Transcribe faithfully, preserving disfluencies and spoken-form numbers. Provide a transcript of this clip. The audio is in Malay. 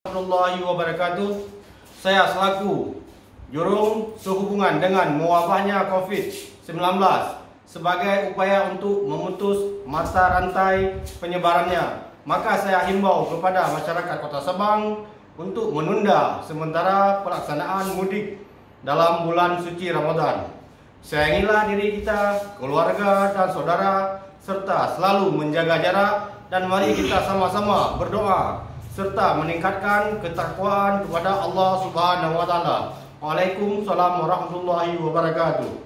Warahmatullahi wabarakatuh. Saya selaku jurung sehubungan dengan mewabahnya COVID sembilan belas sebagai upaya untuk memutus mata rantai penyebarannya, maka saya himbau kepada masyarakat Kota Sabang untuk menunda sementara pelaksanaan mudik dalam bulan suci Ramadan. Sayangilah diri kita, keluarga dan saudara, serta selalu menjaga jarak, dan mari kita sama-sama berdoa serta meningkatkan ketakwaan kepada Allah Subhanahu wa taala. Waalaikumsalam warahmatullahi wabarakatuh.